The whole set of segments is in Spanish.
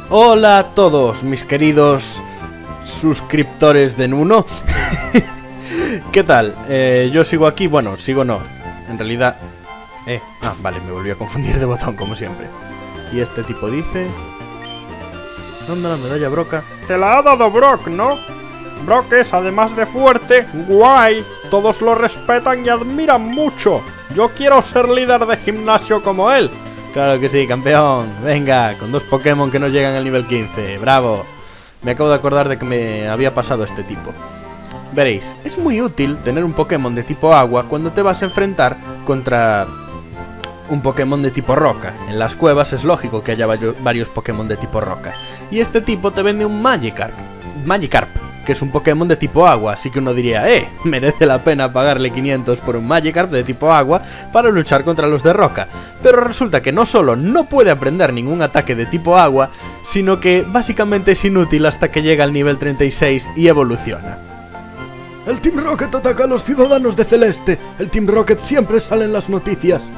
Hola a todos mis queridos suscriptores de Nuno. ¿Qué tal? Yo sigo aquí, bueno, sigo no. En realidad... vale, me volví a confundir de botón como siempre. Y este tipo dice... ¿Dónde la medalla Broca? Te la ha dado Brock, ¿no? Brock es, además de fuerte, guay. Todos lo respetan y admiran mucho. Yo quiero ser líder de gimnasio como él. Claro que sí, campeón. Venga, con 2 Pokémon que no llegan al nivel 15. ¡Bravo! Me acabo de acordar de que me había pasado este tipo. Veréis, es muy útil tener un Pokémon de tipo agua cuando te vas a enfrentar contra un Pokémon de tipo roca. En las cuevas es lógico que haya varios Pokémon de tipo roca. Y este tipo te vende un Magikarp, que es un Pokémon de tipo agua. Así que uno diría, merece la pena pagarle 500 por un Magikarp de tipo agua para luchar contra los de roca. Pero resulta que no solo no puede aprender ningún ataque de tipo agua, sino que básicamente es inútil hasta que llega al nivel 36 y evoluciona. El Team Rocket ataca a los ciudadanos de Celeste. El Team Rocket siempre sale en las noticias.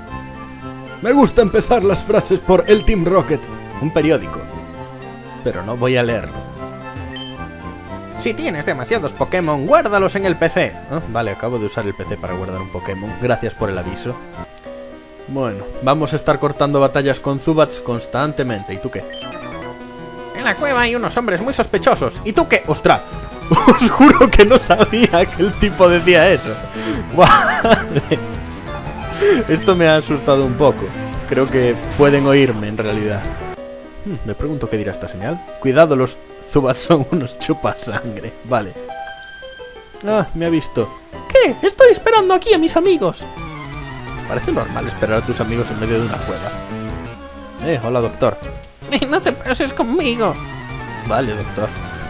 Me gusta empezar las frases por el Team Rocket. Un periódico. Pero no voy a leerlo. Si tienes demasiados Pokémon, guárdalos en el PC. Vale, acabo de usar el PC para guardar un Pokémon. Gracias por el aviso. Bueno, vamos a estar cortando batallas con Zubats constantemente. ¿Y tú qué? En la cueva hay unos hombres muy sospechosos. ¿Y tú qué? ¡Ostras! Os juro que no sabía que el tipo decía eso. Vale. Esto me ha asustado un poco. Creo que pueden oírme en realidad. Me pregunto qué dirá esta señal. Cuidado, los Zubats son unos chupasangre. Vale. Me ha visto. ¿Qué? Estoy esperando aquí a mis amigos. Parece normal esperar a tus amigos en medio de una cueva. Hola, doctor. No te pases conmigo. Vale, doctor.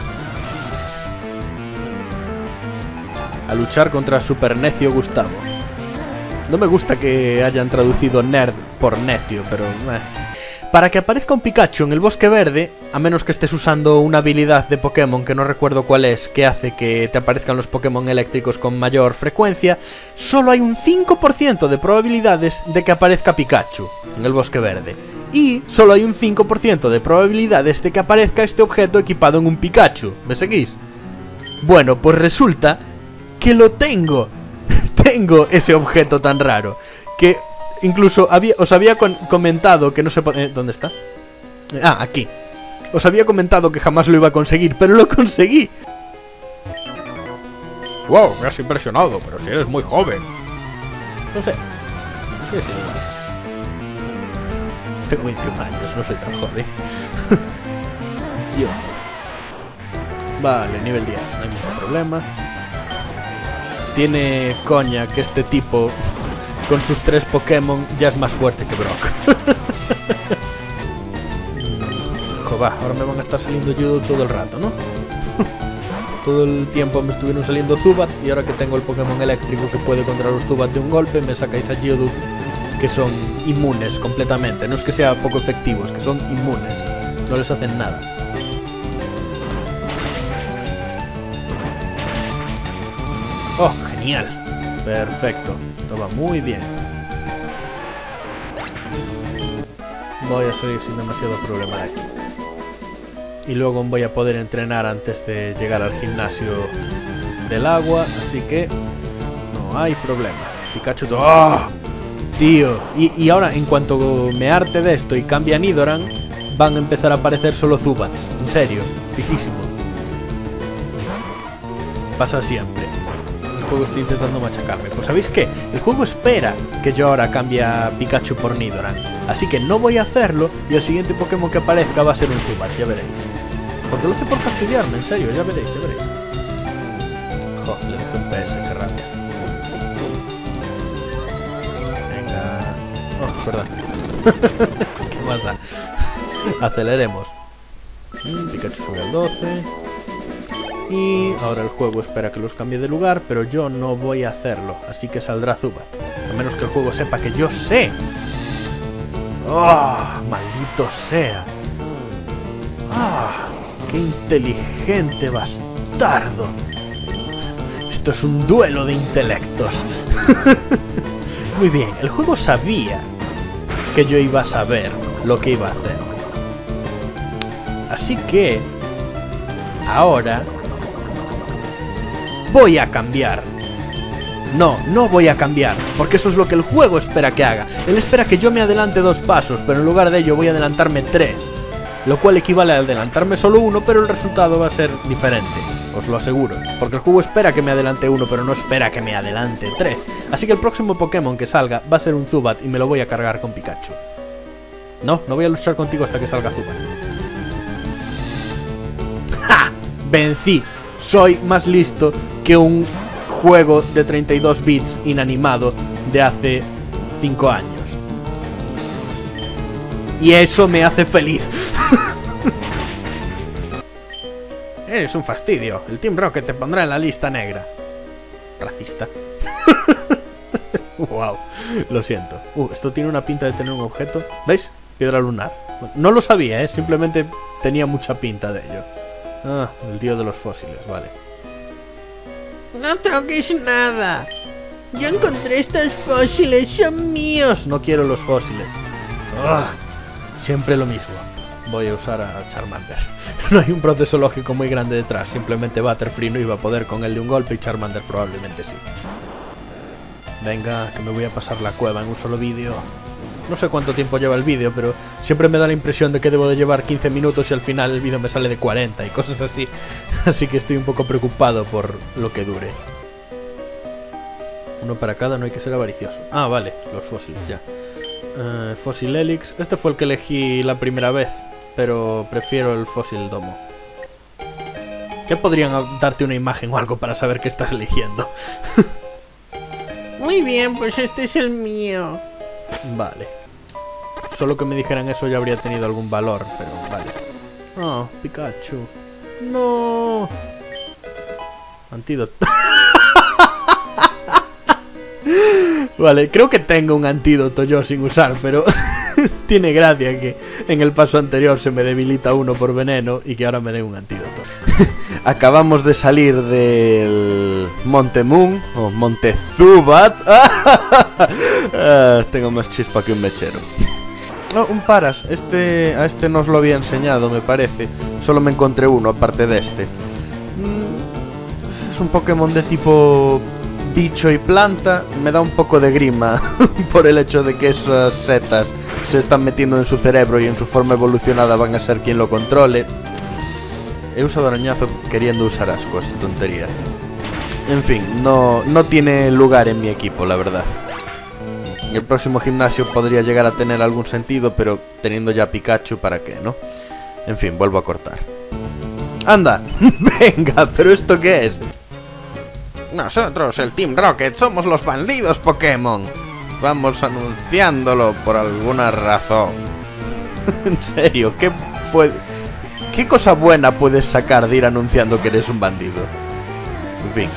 A luchar contra Super Necio Gustavo. No me gusta que hayan traducido nerd por necio, pero... Para que aparezca un Pikachu en el bosque verde, a menos que estés usando una habilidad de Pokémon que no recuerdo cuál es, que hace que te aparezcan los Pokémon eléctricos con mayor frecuencia, solo hay un 5% de probabilidades de que aparezca Pikachu en el bosque verde. Y solo hay un 5% de probabilidades de que aparezca este objeto equipado en un Pikachu. ¿Me seguís? Bueno, pues resulta que lo tengo. Tengo ese objeto tan raro que... Incluso os había comentado que no se puede... ¿Dónde está? Aquí. Os había comentado que jamás lo iba a conseguir, pero lo conseguí. Wow, me has impresionado, pero si eres muy joven. No sé. Sí. Tengo 21 años, no soy tan joven. Yo. Vale, nivel 10, no hay mucho problema. Tiene coña que este tipo... Con sus 3 Pokémon ya es más fuerte que Brock. Joder, ahora me van a estar saliendo Geodude todo el rato, ¿no? Todo el tiempo me estuvieron saliendo Zubat y ahora que tengo el Pokémon eléctrico que puede contra los Zubat de un golpe, me sacáis a Geodude que son inmunes completamente. No es que sea poco efectivos, que son inmunes. No les hacen nada. ¡Oh, genial! Perfecto. Esto va muy bien. Voy a salir sin demasiado problema de aquí. Y luego voy a poder entrenar antes de llegar al gimnasio del agua. Así que no hay problema. Pikachu... ¡Oh! Tío. Y ahora, en cuanto me harte de esto y cambie a Nidoran, van a empezar a aparecer solo Zubats. En serio. Fijísimo. Pasa siempre. El juego está intentando machacarme. Pues ¿sabéis qué? El juego espera que yo ahora cambie a Pikachu por Nidoran. Así que no voy a hacerlo y el siguiente Pokémon que aparezca va a ser un Zubat, ya veréis. Porque lo hace por fastidiarme, en serio, ya veréis, ya veréis. Jo, le dejé un PS, qué rabia. Venga... Oh, es verdad. ¿Qué más da? Aceleremos. Pikachu sube al 12... Y ahora el juego espera que los cambie de lugar, pero yo no voy a hacerlo, así que saldrá Zubat. A menos que el juego sepa que yo sé. ¡Oh! ¡Maldito sea! ¡Ah! ¡Qué inteligente bastardo! Esto es un duelo de intelectos. Muy bien, el juego sabía que yo iba a saber lo que iba a hacer. Así que... ahora... voy a cambiar. No voy a cambiar, porque eso es lo que el juego espera que haga. Él espera que yo me adelante 2 pasos, pero en lugar de ello voy a adelantarme 3. Lo cual equivale a adelantarme solo 1, pero el resultado va a ser diferente. Os lo aseguro, porque el juego espera que me adelante 1, pero no espera que me adelante 3. Así que el próximo Pokémon que salga va a ser un Zubat y me lo voy a cargar con Pikachu. No voy a luchar contigo hasta que salga Zubat. ¡Ja! ¡Vencí! Soy más listo que un juego de 32 bits inanimado de hace 5 años. Y eso me hace feliz. Eres un fastidio. El Team Rocket te pondrá en la lista negra. Racista. Wow, lo siento. Esto tiene una pinta de tener un objeto. ¿Veis? Piedra lunar. No lo sabía, simplemente tenía mucha pinta de ello. Ah, el dios de los fósiles, vale. No toques nada. Yo encontré estos fósiles, son míos. No quiero los fósiles. Siempre lo mismo. Voy a usar a Charmander. No hay un proceso lógico muy grande detrás. Simplemente Butterfree no iba a poder con él de un golpe y Charmander probablemente sí. Venga, que me voy a pasar la cueva en un solo vídeo. No sé cuánto tiempo lleva el vídeo, pero siempre me da la impresión de que debo de llevar 15 minutos y al final el vídeo me sale de 40 y cosas así. Así que estoy un poco preocupado por lo que dure. Uno para cada, no hay que ser avaricioso. Ah, vale, los fósiles ya. Fósil Helix. Este fue el que elegí la primera vez, pero prefiero el fósil Domo. ¿Qué podrían darte una imagen o algo para saber qué estás eligiendo? Muy bien, pues este es el mío. Vale. Solo que me dijeran eso ya habría tenido algún valor, pero vale. Oh, Pikachu. No. Antídoto. Vale, creo que tengo un antídoto yo sin usar, pero tiene gracia que en el paso anterior se me debilita uno por veneno y que ahora me den un antídoto. Acabamos de salir del Monte Moon, o Monte Zubat. Tengo más chispa que un mechero. Oh, un Paras, a este no os lo había enseñado, me parece. Solo me encontré uno, aparte de este. Es un Pokémon de tipo bicho y planta. Me da un poco de grima por el hecho de que esas setas se están metiendo en su cerebro y en su forma evolucionada van a ser quien lo controle. He usado arañazo queriendo usar asco, esta tontería. En fin, no tiene lugar en mi equipo, la verdad. El próximo gimnasio podría llegar a tener algún sentido, pero teniendo ya Pikachu, ¿para qué, no? En fin, vuelvo a cortar. ¡Anda! ¡Venga! ¿Pero esto qué es? Nosotros, el Team Rocket, somos los bandidos Pokémon. Vamos anunciándolo por alguna razón. En serio, ¿qué cosa buena puedes sacar de ir anunciando que eres un bandido? En fin.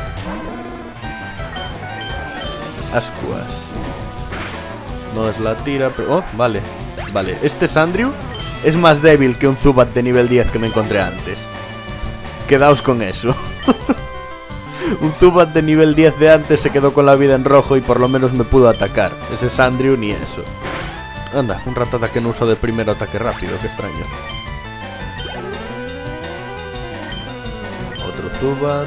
Ascuas. No es la tira, pero... oh, vale. Vale, este Sandrew es más débil que un Zubat de nivel 10 que me encontré antes. Quedaos con eso. Un Zubat de nivel 10 de antes se quedó con la vida en rojo y por lo menos me pudo atacar. Ese Sandrew ni eso. Anda, un Rattata que no uso de primer ataque rápido, qué extraño. Otro Zubat.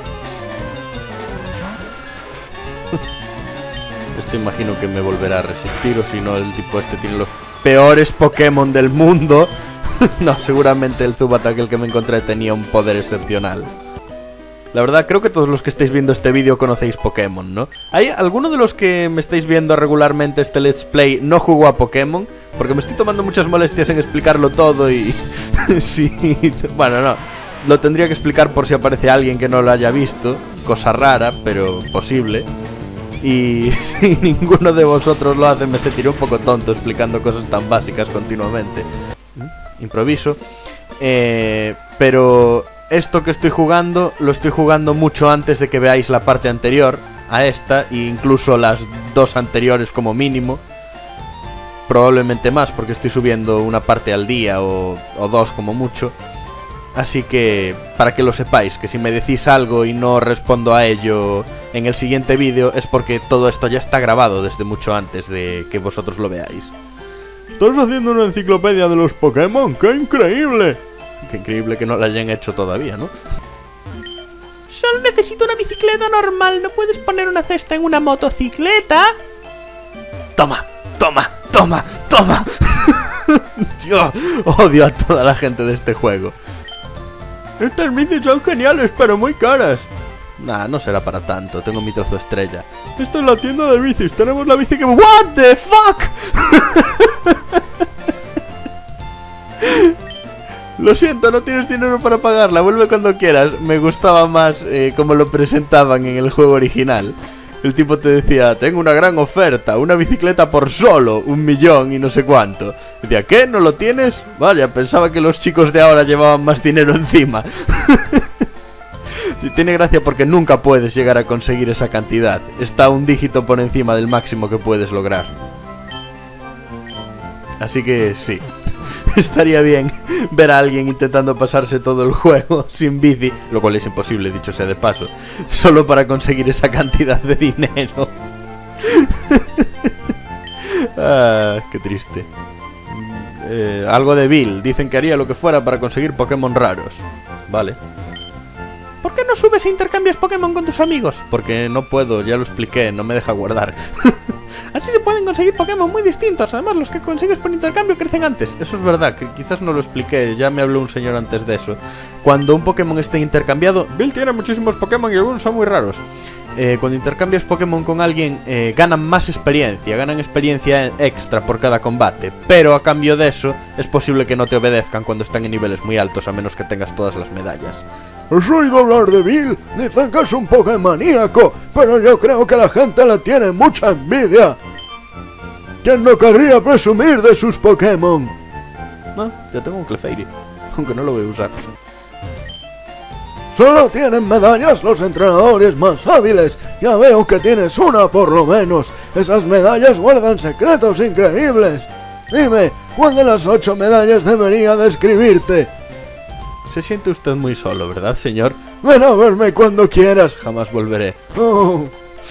Esto imagino que me volverá a resistir, o si no el tipo este tiene los peores Pokémon del mundo. No, seguramente el Zubat aquel que me encontré tenía un poder excepcional. La verdad, creo que todos los que estáis viendo este vídeo conocéis Pokémon, ¿no? ¿Hay alguno de los que me estáis viendo regularmente este Let's Play no jugó a Pokémon? Porque me estoy tomando muchas molestias en explicarlo todo y... sí, bueno, no. Lo tendría que explicar por si aparece alguien que no lo haya visto. Cosa rara, pero posible. Y si ninguno de vosotros lo hace, me sentiré un poco tonto explicando cosas tan básicas continuamente. Improviso. Pero... esto que estoy jugando, lo estoy jugando mucho antes de que veáis la parte anterior a esta, e incluso las dos anteriores como mínimo. Probablemente más, porque estoy subiendo una parte al día o dos como mucho. Así que, para que lo sepáis, que si me decís algo y no respondo a ello en el siguiente vídeo, es porque todo esto ya está grabado desde mucho antes de que vosotros lo veáis. ¿Estás haciendo una enciclopedia de los Pokémon? ¡Qué increíble! Qué increíble que no la hayan hecho todavía, ¿no? Solo necesito una bicicleta normal. ¿No puedes poner una cesta en una motocicleta? ¡Toma! ¡Toma! ¡Toma! ¡Toma! Yo odio a toda la gente de este juego. Estas bicis son geniales, pero muy caras. Nah, no será para tanto. Tengo mi trozo estrella. Esta es la tienda de bicis. Tenemos la bici que... What the fuck? Lo siento, no tienes dinero para pagarla. Vuelve cuando quieras. Me gustaba más como lo presentaban en el juego original. El tipo te decía, tengo una gran oferta, una bicicleta por solo 1 millón y no sé cuánto. Decía, ¿qué? ¿No lo tienes? Vaya, pensaba que los chicos de ahora llevaban más dinero encima. Sí, tiene gracia porque nunca puedes llegar a conseguir esa cantidad. Está un dígito por encima del máximo que puedes lograr. Así que sí. Estaría bien ver a alguien intentando pasarse todo el juego sin bici, lo cual es imposible, dicho sea de paso, solo para conseguir esa cantidad de dinero. Ah, qué triste. Algo de Bill. Dicen que haría lo que fuera para conseguir Pokémon raros. Vale. ¿Por qué no subes e intercambias Pokémon con tus amigos? Porque no puedo, ya lo expliqué, no me deja guardar. Así se pueden conseguir Pokémon muy distintos. Además, los que consigues por intercambio crecen antes. Eso es verdad, que quizás no lo expliqué, ya me habló un señor antes de eso. Cuando un Pokémon esté intercambiado... Bill tiene muchísimos Pokémon y algunos son muy raros. Cuando intercambias Pokémon con alguien, ganan más experiencia, ganan experiencia extra por cada combate. Pero a cambio de eso, es posible que no te obedezcan cuando están en niveles muy altos, a menos que tengas todas las medallas. ¿Has oído hablar de Bill? Dicen que es un Pokémoníaco, pero yo creo que la gente le tiene mucha envidia. ¿Quién no querría presumir de sus Pokémon? No, ya tengo un Clefairy, aunque no lo voy a usar. Solo tienen medallas los entrenadores más hábiles. Ya veo que tienes una por lo menos. Esas medallas guardan secretos increíbles. Dime, ¿cuál de las 8 medallas debería describirte? Se siente usted muy solo, ¿verdad, señor? Ven a verme cuando quieras. Jamás volveré. Oh.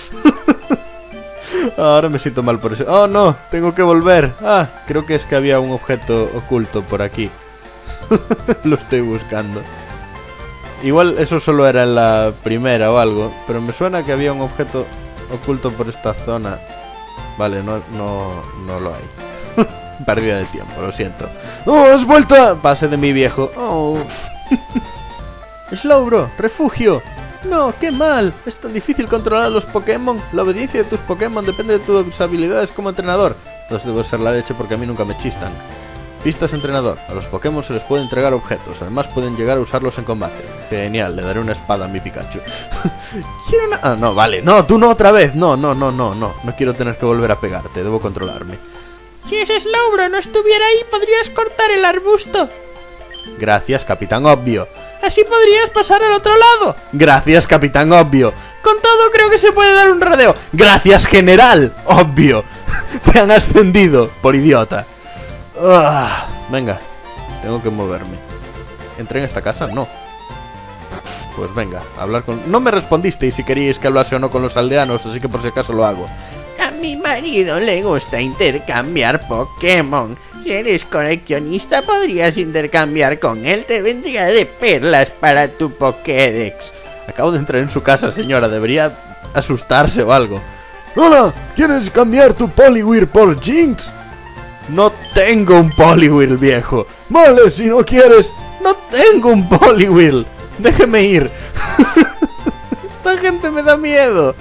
Ahora me siento mal por eso. ¡Oh, no! Tengo que volver. Ah, creo que es que había un objeto oculto por aquí. Lo estoy buscando. Igual eso solo era en la primera o algo, pero me suena que había un objeto oculto por esta zona. Vale, no lo hay. Pérdida de tiempo, lo siento. ¡Oh, has vuelto! Pase de mi viejo. ¡Oh! Slowbro, refugio. No, qué mal. Es tan difícil controlar a los Pokémon. La obediencia de tus Pokémon depende de tus habilidades como entrenador. Entonces debo ser la leche porque a mí nunca me chistan. Pistas entrenador. A los Pokémon se les puede entregar objetos. Además pueden llegar a usarlos en combate. Genial, le daré una espada a mi Pikachu. Quiero una... Ah, no, vale. No, tú no otra vez. No. No quiero tener que volver a pegarte. Debo controlarme. Si ese Slowbro no estuviera ahí, podrías cortar el arbusto. Gracias, Capitán Obvio. Así podrías pasar al otro lado. Gracias, Capitán Obvio. Con todo, creo que se puede dar un rodeo. Gracias, General Obvio. Te han ascendido, por idiota. Venga, tengo que moverme. ¿Entré en esta casa? No. Pues venga, hablar con... No me respondisteis si queríais que hablase o no con los aldeanos, así que por si acaso lo hago. A mi marido le gusta intercambiar Pokémon. Si eres coleccionista, podrías intercambiar con él. Te vendría de perlas para tu Pokédex. Acabo de entrar en su casa, señora. Debería asustarse o algo. Hola, ¿quieres cambiar tu Poliwhirl por Jinx? No tengo un Poliwhirl, viejo. Vale, si no quieres... No tengo un Poliwhirl. Déjeme ir. Esta gente me da miedo.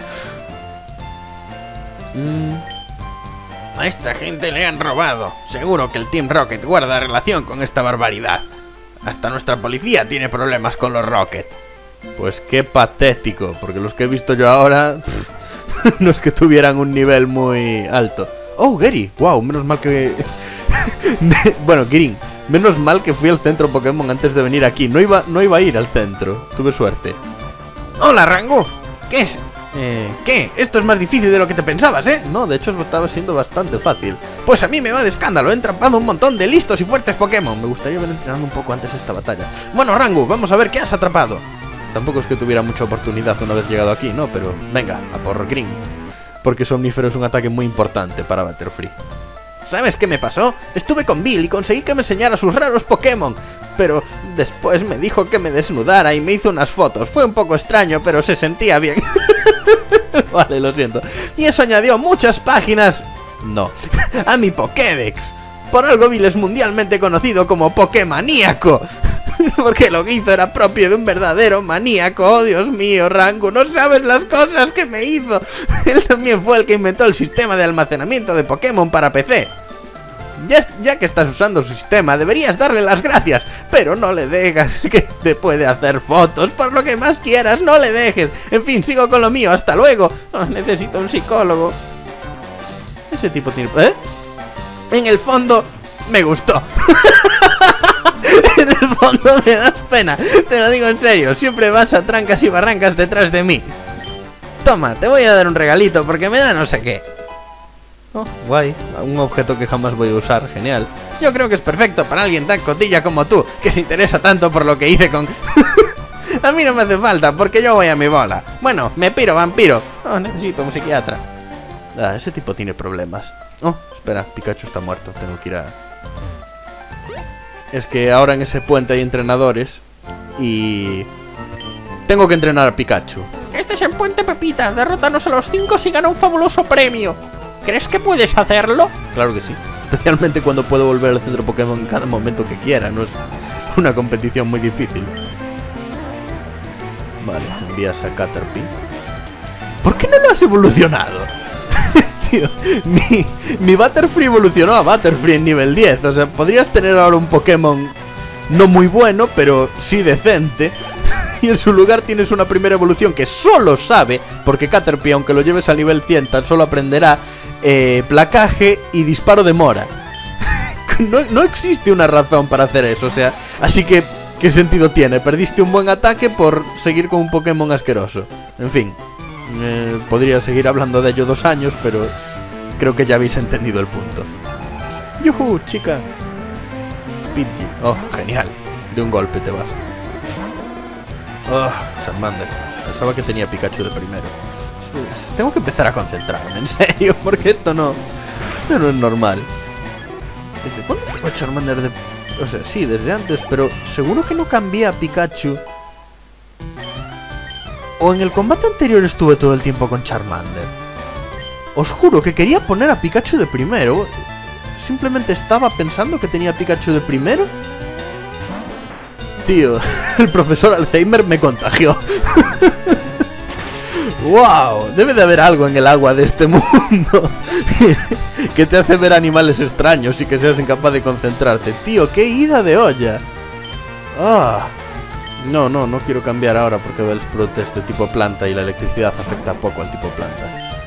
A esta gente le han robado. Seguro que el Team Rocket guarda relación con esta barbaridad. Hasta nuestra policía tiene problemas con los Rocket. Pues qué patético, porque los que he visto yo ahora no es que tuvieran un nivel muy alto. Oh, Gary, wow, menos mal que... Bueno, Green, menos mal que fui al centro Pokémon antes de venir aquí. No iba a ir al centro, tuve suerte. Hola, Rango. ¿Qué es? ¿Qué? Esto es más difícil de lo que te pensabas, ¿eh? No, de hecho estaba siendo bastante fácil. Pues a mí me va de escándalo, he entrampado un montón de listos y fuertes Pokémon. Me gustaría haber entrenado un poco antes esta batalla. Bueno, Rango, vamos a ver qué has atrapado. Tampoco es que tuviera mucha oportunidad una vez llegado aquí, ¿no? Pero venga, a por Green. Porque Somnífero es un ataque muy importante para Butterfree. ¿Sabes qué me pasó? Estuve con Bill y conseguí que me enseñara sus raros Pokémon, pero después me dijo que me desnudara y me hizo unas fotos. Fue un poco extraño, pero se sentía bien. Vale, lo siento. Y eso añadió muchas páginas... No, a mi Pokédex. Por algo Bill es mundialmente conocido como Pokémaníaco. Porque lo que hizo era propio de un verdadero maníaco. Oh, Dios mío, Rango, no sabes las cosas que me hizo. Él también fue el que inventó el sistema de almacenamiento de Pokémon para PC. Ya que estás usando su sistema, deberías darle las gracias. Pero no le dejas, que te puede hacer fotos. Por lo que más quieras, no le dejes. En fin, sigo con lo mío, hasta luego. Oh, necesito un psicólogo. Ese tipo tiene... ¿Eh? En el fondo, me gustó. En el fondo me das pena. Te lo digo en serio, siempre vas a trancas y barrancas detrás de mí. Toma, te voy a dar un regalito porque me da no sé qué. Oh, guay, un objeto que jamás voy a usar, genial. Yo creo que es perfecto para alguien tan cotilla como tú, que se interesa tanto por lo que hice con... A mí no me hace falta, porque yo voy a mi bola. Bueno, me piro, vampiro. Oh, necesito un psiquiatra. Ah, ese tipo tiene problemas. Oh, espera, Pikachu está muerto, tengo que ir a... Es que ahora en ese puente hay entrenadores y... tengo que entrenar a Pikachu. Este es el puente Pepita. Derrótanos a los 5 y gana un fabuloso premio. ¿Crees que puedes hacerlo? Claro que sí. Especialmente cuando puedo volver al centro Pokémon en cada momento que quiera. No es una competición muy difícil. Vale, envías a Caterpie. ¿Por qué no lo has evolucionado? Tío, mi Butterfree evolucionó a Butterfree en nivel 10. O sea, podrías tener ahora un Pokémon no muy bueno, pero sí decente. Y en su lugar tienes una primera evolución que solo sabe, porque Caterpie, aunque lo lleves al nivel 100, tan solo aprenderá placaje y disparo de mora. No existe una razón para hacer eso, o sea, así que, ¿qué sentido tiene? Perdiste un buen ataque por seguir con un Pokémon asqueroso. En fin, podría seguir hablando de ello 2 años, pero creo que ya habéis entendido el punto. ¡Yuhu, chica! Pidgey. Oh, genial. De un golpe te vas. Oh, Charmander. Pensaba que tenía Pikachu de primero. Tengo que empezar a concentrarme, en serio, porque esto no es normal. ¿Desde cuándo tengo Charmander de...? O sea, sí, desde antes, pero seguro que no cambié a Pikachu. O en el combate anterior estuve todo el tiempo con Charmander. Os juro que quería poner a Pikachu de primero. Simplemente estaba pensando que tenía Pikachu de primero. Tío, el profesor Alzheimer me contagió. ¡Wow! Debe de haber algo en el agua de este mundo que te hace ver animales extraños y que seas incapaz de concentrarte. Tío, qué ida de olla. Ah. No quiero cambiar ahora porque Bellsprout es de tipo planta y la electricidad afecta poco al tipo planta.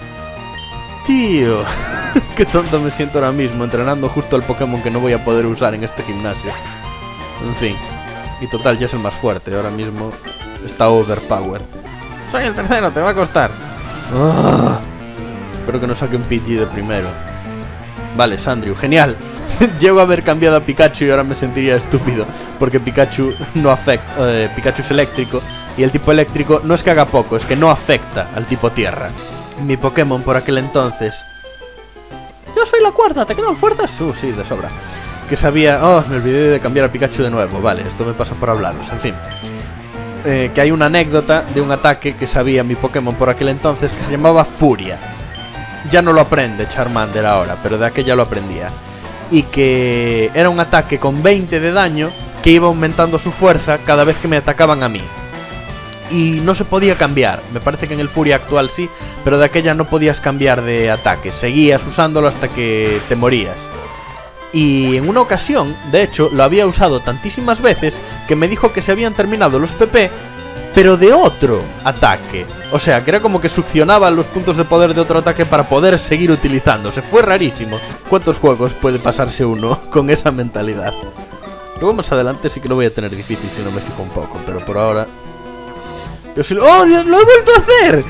Tío, qué tonto me siento ahora mismo entrenando justo al Pokémon que no voy a poder usar en este gimnasio. En fin. Y total, ya es el más fuerte. Ahora mismo está overpower. Soy el tercero, te va a costar. Ah, espero que no saque un Pidgey de primero. Vale, Sandrew, genial. Llego a haber cambiado a Pikachu y ahora me sentiría estúpido, porque Pikachu no afecta. Pikachu es eléctrico y el tipo eléctrico no es que haga poco, es que no afecta al tipo tierra. Mi Pokémon por aquel entonces... Yo soy la cuarta, ¿te quedan fuerzas? Sí, de sobra. Que sabía... Oh, me olvidé de cambiar a Pikachu de nuevo. Vale, esto me pasa por hablaros, en fin. Que hay una anécdota de un ataque que sabía mi Pokémon por aquel entonces que se llamaba Furia. Ya no lo aprende Charmander ahora, pero de aquella lo aprendía. Y que era un ataque con 20 de daño que iba aumentando su fuerza cada vez que me atacaban a mí. Y no se podía cambiar. Me parece que en el Furia actual sí, pero de aquella no podías cambiar de ataque. Seguías usándolo hasta que te morías. Y en una ocasión, de hecho, lo había usado tantísimas veces que me dijo que se habían terminado los PP, pero de otro ataque. O sea, que era como que succionaba los puntos de poder de otro ataque para poder seguir utilizándose. Fue rarísimo. ¿Cuántos juegos puede pasarse uno con esa mentalidad? Luego más adelante sí que lo voy a tener difícil si no me fijo un poco, pero por ahora... Yo sí... ¡Oh, Dios! ¡Lo he vuelto a hacer!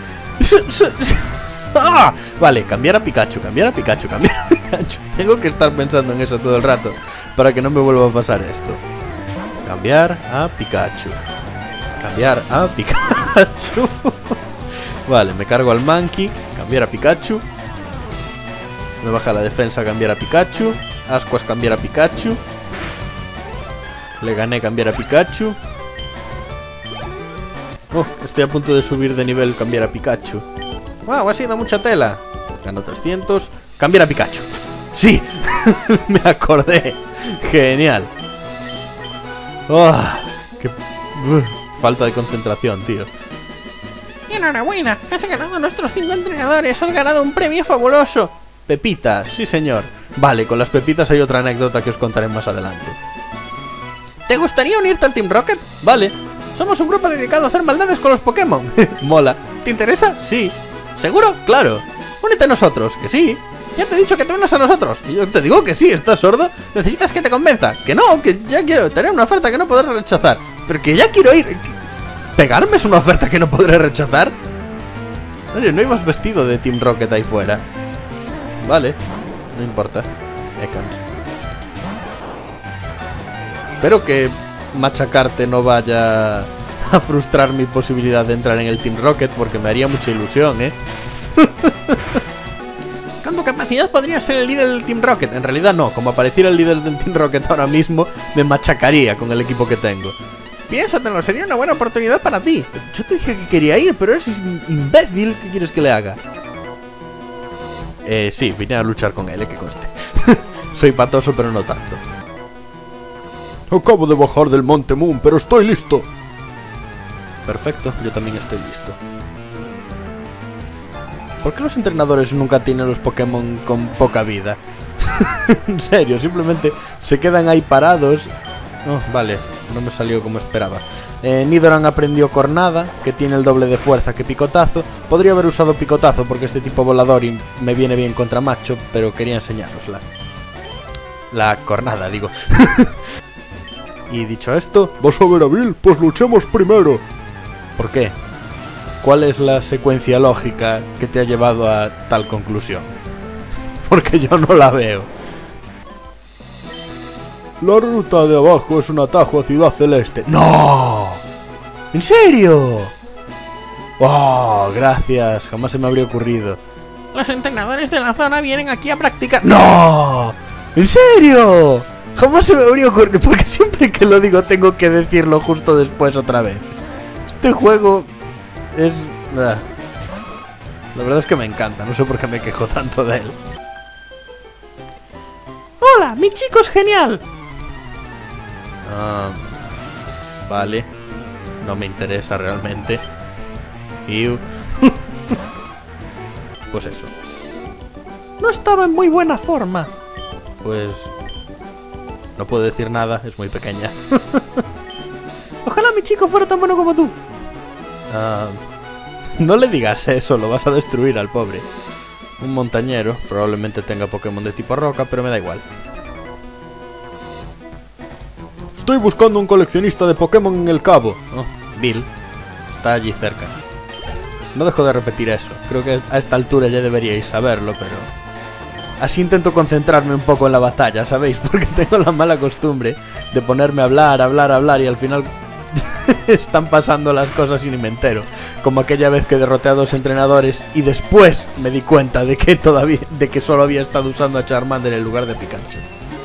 ¡Ah! Vale, cambiar a Pikachu. Tengo que estar pensando en eso todo el rato para que no me vuelva a pasar esto. Cambiar a Pikachu. Vale, me cargo al Mankey. Cambiar a Pikachu. Me baja la defensa cambiar a Pikachu. Ascuas cambiar a Pikachu. Le gané cambiar a Pikachu. Oh, estoy a punto de subir de nivel cambiar a Pikachu. Wow, ha sido mucha tela. Gano 300. Cambiar a Pikachu. ¡Sí! Me acordé. Genial. Oh, qué falta de concentración, tío. Enhorabuena, has ganado a nuestros 5 entrenadores, has ganado un premio fabuloso. Pepitas, sí señor. Vale, con las pepitas hay otra anécdota que os contaré más adelante. ¿Te gustaría unirte al Team Rocket? Vale. Somos un grupo dedicado a hacer maldades con los Pokémon. Mola. ¿Te interesa? Sí. ¿Seguro? Claro. Únete a nosotros. Que sí. Ya te he dicho que te unas a nosotros. Y yo te digo que sí, ¿estás sordo? ¿Necesitas que te convenza? Que no, que ya quiero tener una oferta que no podré rechazar. Pero que ya quiero ir. ¿Pegarme es una oferta que no podré rechazar? Oye, no ibas vestido de Team Rocket ahí fuera. Vale, no importa. Ekans. Espero que machacarte no vaya a frustrar mi posibilidad de entrar en el Team Rocket, porque me haría mucha ilusión, ¿eh? Con tu capacidad podrías ser el líder del Team Rocket. En realidad no, como apareciera el líder del Team Rocket ahora mismo, me machacaría con el equipo que tengo. Piénsatelo, sería una buena oportunidad para ti. Yo te dije que quería ir, pero eres imbécil. ¿Qué quieres que le haga? Sí, vine a luchar con él, que conste. Soy patoso, pero no tanto. Acabo de bajar del Monte Moon, pero estoy listo. Perfecto, yo también estoy listo. ¿Por qué los entrenadores nunca tienen los Pokémon con poca vida? En serio, simplemente se quedan ahí parados. Oh, vale, no me salió como esperaba. Nidoran aprendió Cornada, que tiene el doble de fuerza que Picotazo. Podría haber usado Picotazo porque este tipo volador y me viene bien contra Macho, pero quería enseñárosla. La Cornada, digo. Y dicho esto... ¿Vas a ver a Bill? Pues luchemos primero. ¿Por qué? ¿Cuál es la secuencia lógica que te ha llevado a tal conclusión? Porque yo no la veo. La ruta de abajo es un atajo a Ciudad Celeste. ¡No! ¿En serio? ¡Oh, gracias! Jamás se me habría ocurrido. Los entrenadores de la zona vienen aquí a practicar. ¡No! ¿En serio? Jamás se me habría ocurrido. Porque siempre que lo digo tengo que decirlo justo después otra vez. Este juego es... La verdad es que me encanta. No sé por qué me quejo tanto de él. ¡Hola! ¡Mi chico es genial! Ah, vale. No me interesa realmente. Y... pues eso. No estaba en muy buena forma. Pues... no puedo decir nada, es muy pequeña. Ojalá mi chico fuera tan bueno como tú. No le digas eso, lo vas a destruir al pobre. Un montañero, probablemente tenga Pokémon de tipo roca, pero me da igual. Estoy buscando un coleccionista de Pokémon en el Cabo. Oh, Bill. Está allí cerca. No dejo de repetir eso. Creo que a esta altura ya deberíais saberlo, pero... así intento concentrarme un poco en la batalla, ¿sabéis? Porque tengo la mala costumbre de ponerme a hablar y al final... están pasando las cosas y ni me entero. Como aquella vez que derroté a 2 entrenadores y después me di cuenta de que solo había estado usando a Charmander en lugar de Pikachu.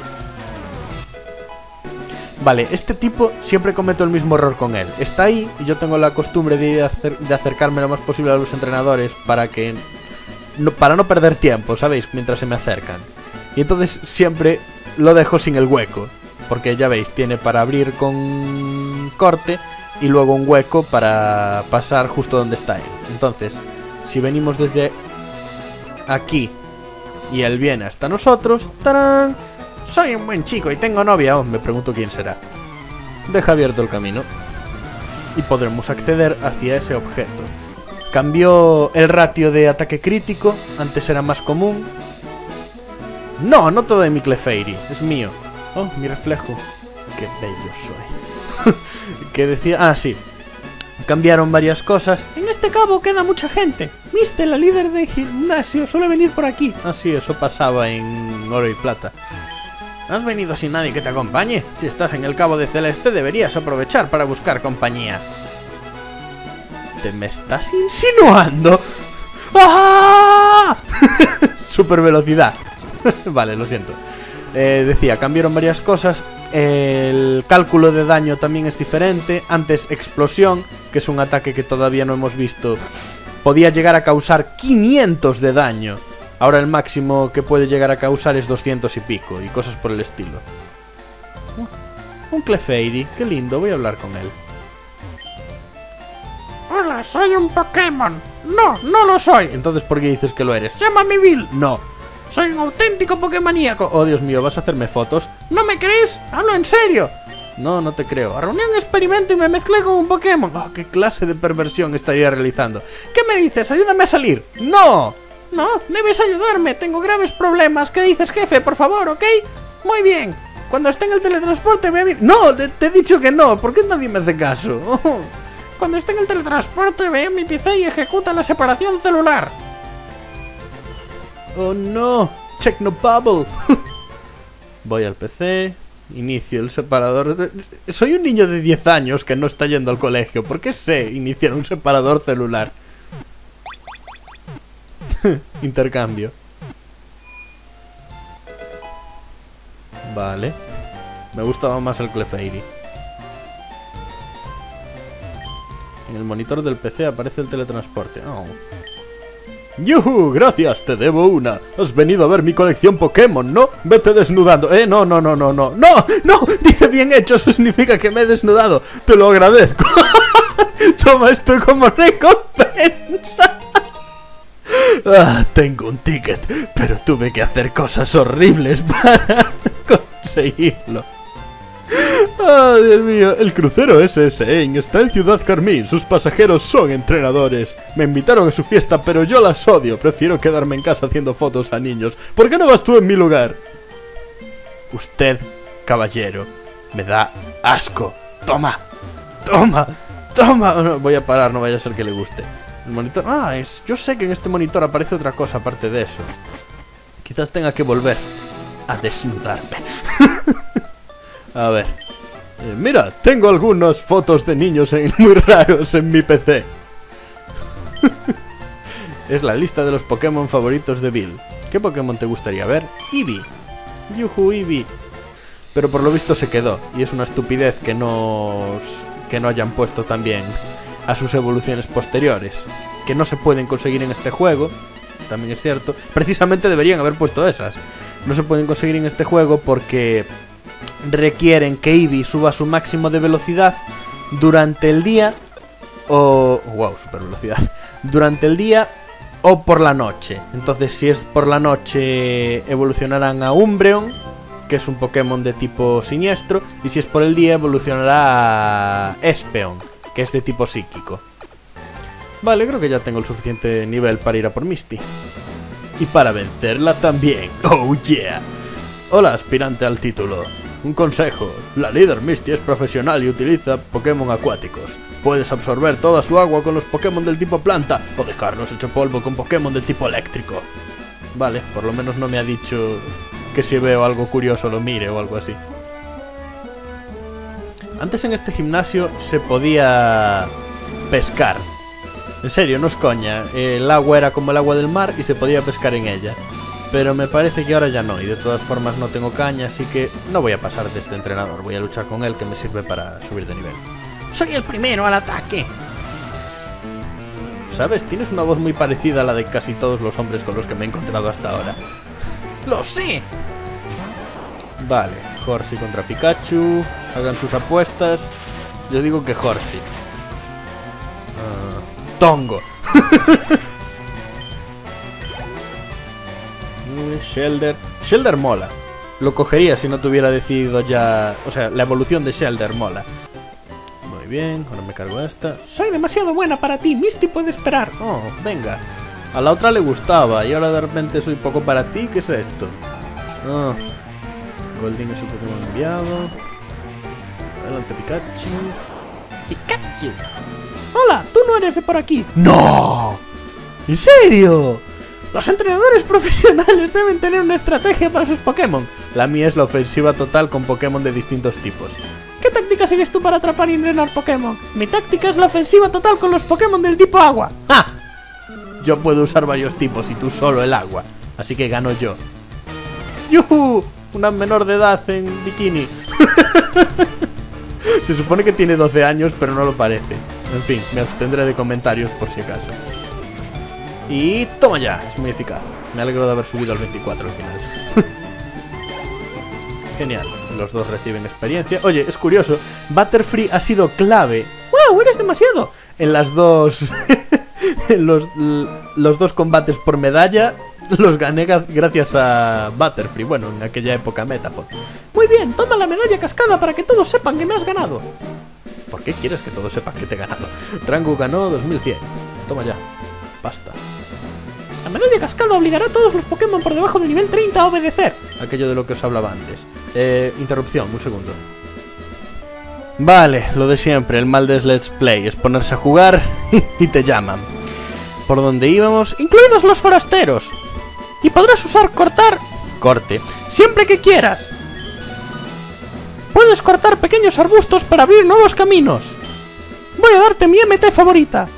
Vale, este tipo siempre cometo el mismo error con él. Está ahí y yo tengo la costumbre de acercarme lo más posible a los entrenadores para no perder tiempo, ¿sabéis? Mientras se me acercan. Y entonces siempre lo dejo sin el hueco. Porque ya veis, tiene para abrir con corte y luego un hueco para pasar justo donde está él. Entonces, si venimos desde aquí y él viene hasta nosotros, ¡tarán! Soy un buen chico y tengo novia. Oh, me pregunto quién será. Deja abierto el camino y podremos acceder hacia ese objeto. Cambió el ratio de ataque crítico, antes era más común. No, no todo de mi Clefairy, es mío. Oh, mi reflejo. Qué bello soy. ¿Qué decía? Ah, sí. Cambiaron varias cosas. En este cabo queda mucha gente. Viste, la líder de gimnasio suele venir por aquí. Ah, sí, eso pasaba en Oro y Plata. ¿Has venido sin nadie que te acompañe? Si estás en el Cabo de Celeste deberías aprovechar para buscar compañía. ¿Te me estás insinuando? ¡Ah! Super velocidad. Vale, lo siento. Decía, cambiaron varias cosas. El cálculo de daño también es diferente. Antes, explosión, que es un ataque que todavía no hemos visto, podía llegar a causar 500 de daño. Ahora el máximo que puede llegar a causar es 200 y pico, y cosas por el estilo. Un Clefairy, qué lindo, voy a hablar con él. Hola, soy un Pokémon. No, no lo soy. Entonces, ¿por qué dices que lo eres? Llámame Bill. No. Soy un auténtico Pokémoníaco. Oh, Dios mío, ¿vas a hacerme fotos? ¿No me crees? Hablo en serio. No, no te creo. Reuní un experimento y me mezclé con un Pokémon. Oh, ¿qué clase de perversión estaría realizando? ¿Qué me dices? ¡Ayúdame a salir! ¡No! No, debes ayudarme. Tengo graves problemas. ¿Qué dices, jefe? Por favor, ¿ok? Muy bien. Cuando esté en el teletransporte ve a mi... ¡No! Te he dicho que no. ¿Por qué nadie me hace caso? Cuando esté en el teletransporte ve a mi PC y ejecuta la separación celular. ¡Oh, no! Technobubble. Voy al PC... Inicio el separador... Soy un niño de 10 años que no está yendo al colegio. ¿Por qué sé iniciar un separador celular? Intercambio. Vale. Me gustaba más el Clefairy. En el monitor del PC aparece el teletransporte. Oh. ¡Yuhu! Gracias, te debo una. Has venido a ver mi colección Pokémon, ¿no? Vete desnudando. No. ¡No! Dice bien hecho, eso significa que me he desnudado. Te lo agradezco. Toma esto como recompensa. Tengo un ticket, pero tuve que hacer cosas horribles para conseguirlo. Dios mío, el crucero SSN está en Ciudad Carmín. Sus pasajeros son entrenadores. Me invitaron a su fiesta, pero yo las odio. Prefiero quedarme en casa haciendo fotos a niños. ¿Por qué no vas tú en mi lugar? Usted, caballero, me da asco. Toma. Oh, no, voy a parar, no vaya a ser que le guste. El monitor... yo sé que en este monitor aparece otra cosa aparte de eso. Quizás tenga que volver a desnudarme. A ver. Mira, tengo algunas fotos de niños muy raros en mi PC. Es la lista de los Pokémon favoritos de Bill. ¿Qué Pokémon te gustaría ver? Eevee. Yuhu, Eevee. Pero por lo visto se quedó. Y es una estupidez que no hayan puesto también a sus evoluciones posteriores, que no se pueden conseguir en este juego. También es cierto. Precisamente deberían haber puesto esas. No se pueden conseguir en este juego porque requieren que Eevee suba su máximo de velocidad durante el día o... wow, super velocidad. Durante el día o por la noche. Entonces, si es por la noche, evolucionarán a Umbreon, que es un Pokémon de tipo siniestro. Y si es por el día, evolucionará a Espeon, que es de tipo psíquico. Vale, creo que ya tengo el suficiente nivel para ir a por Misty. Y para vencerla también. ¡Oh, yeah! Hola, aspirante al título. Un consejo. La líder Misty es profesional y utiliza Pokémon acuáticos. Puedes absorber toda su agua con los Pokémon del tipo planta o dejarlos hecho polvo con Pokémon del tipo eléctrico. Vale, por lo menos no me ha dicho que si veo algo curioso lo mire o algo así. Antes en este gimnasio se podía pescar. En serio, no es coña. El agua era como el agua del mar y se podía pescar en ella. Pero me parece que ahora ya no. Y de todas formas no tengo caña, así que no voy a pasar de este entrenador. Voy a luchar con él, que me sirve para subir de nivel. Soy el primero al ataque. ¿Sabes? Tienes una voz muy parecida a la de casi todos los hombres con los que me he encontrado hasta ahora. ¡Lo sé! Vale, Horsey contra Pikachu. Hagan sus apuestas. Yo digo que Horsey. Tongo. Shelder mola. Lo cogería si no tuviera decidido ya... O sea, la evolución de Shelder mola. Muy bien, ahora me cargo esta. Soy demasiado buena para ti, Misty puede esperar. Oh, venga. A la otra le gustaba y ahora de repente soy poco para ti. ¿Qué es esto? Oh. Goldeen es un Pokémon enviado. Adelante, Pikachu. Pikachu. Hola, tú no eres de por aquí. ¡No! ¿En serio? Los entrenadores profesionales deben tener una estrategia para sus Pokémon. La mía es la ofensiva total con Pokémon de distintos tipos. ¿Qué táctica sigues tú para atrapar y entrenar Pokémon? Mi táctica es la ofensiva total con los Pokémon del tipo agua. ¡Ja! Yo puedo usar varios tipos y tú solo el agua. Así que gano yo. ¡Yuhu! Una menor de edad en bikini. Se supone que tiene 12 años, pero no lo parece. En fin, me abstendré de comentarios por si acaso. Y toma ya, es muy eficaz. Me alegro de haber subido al 24 al final. Genial, los dos reciben experiencia. Oye, es curioso, Butterfree ha sido clave. ¡Wow! ¡Eres demasiado! En las dos... los dos combates por medalla los gané gracias a Butterfree. Bueno, en aquella época Metapod. Muy bien, toma la medalla cascada para que todos sepan que me has ganado. ¿Por qué quieres que todos sepan que te he ganado? Rango ganó 2100. Toma ya, pasta. La medalla cascada obligará a todos los Pokémon por debajo del nivel 30 a obedecer. Aquello de lo que os hablaba antes. Interrupción, un segundo. Vale, lo de siempre, el mal de Let's Play es ponerse a jugar y te llaman. ¿Por dónde íbamos? Incluidos los forasteros. Y podrás usar corte, siempre que quieras. Puedes cortar pequeños arbustos para abrir nuevos caminos. Voy a darte mi MT favorita.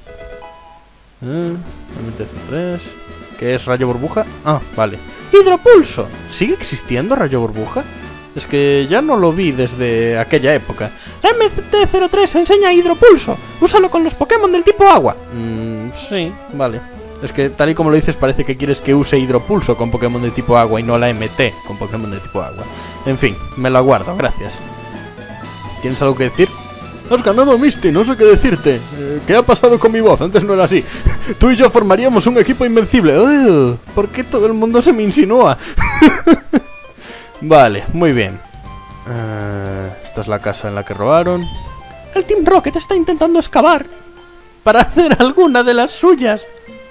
MTC3. ¿Qué es Rayo Burbuja? Ah, vale. Hidropulso. ¿Sigue existiendo Rayo Burbuja? Es que ya no lo vi desde aquella época. La MT03 enseña Hidropulso. Úsalo con los Pokémon del tipo agua. Sí, vale. Es que tal y como lo dices parece que quieres que use Hidropulso con Pokémon de tipo agua y no la MT con Pokémon de tipo agua. En fin, me lo guardo, gracias. ¿Tienes algo que decir? Has ganado, Misty, no sé qué decirte. ¿Qué ha pasado con mi voz? Antes no era así. Tú y yo formaríamos un equipo invencible. ¿Por qué todo el mundo se me insinúa? Vale, muy bien. Esta es la casa en la que robaron. El Team Rocket está intentando excavar para hacer alguna de las suyas.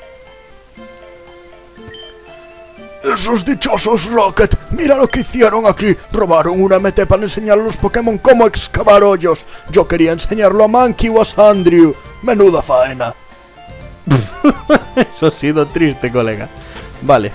¡Esos dichosos Rocket! ¡Mira lo que hicieron aquí! Robaron una MT para enseñar a los Pokémon cómo excavar hoyos. Yo quería enseñarlo a Mankey o a Sandrew. ¡Menuda faena! Eso ha sido triste, colega. Vale.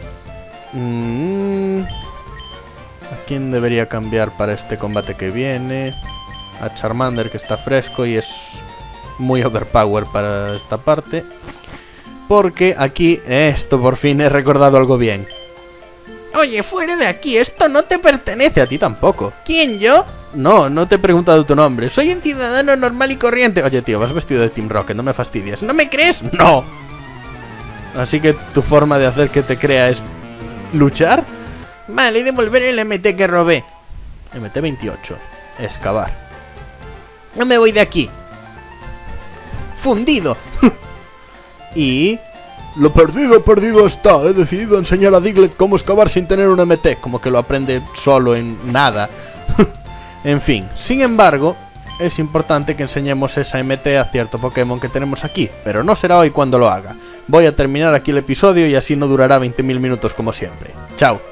¿A quién debería cambiar para este combate que viene? A Charmander, que está fresco y es muy overpower para esta parte. Porque aquí, esto por fin he recordado algo bien. Oye, fuera de aquí, esto no te pertenece. A ti tampoco. ¿Quién, yo? No, no te he preguntado tu nombre. Soy un ciudadano normal y corriente. Oye, tío, vas vestido de Team Rocket, no me fastidies. ¿No me crees? ¡No! Así que tu forma de hacer que te crea es luchar. Vale, y devolver el MT que robé. MT28. Excavar. No me voy de aquí. ¡Fundido! Y... Lo perdido está. He decidido enseñar a Diglett cómo excavar sin tener un MT. como que lo aprende solo en nada. En fin, sin embargo, es importante que enseñemos esa MT a cierto Pokémon que tenemos aquí, pero no será hoy cuando lo haga. Voy a terminar aquí el episodio y así no durará 20.000 minutos como siempre. Chao.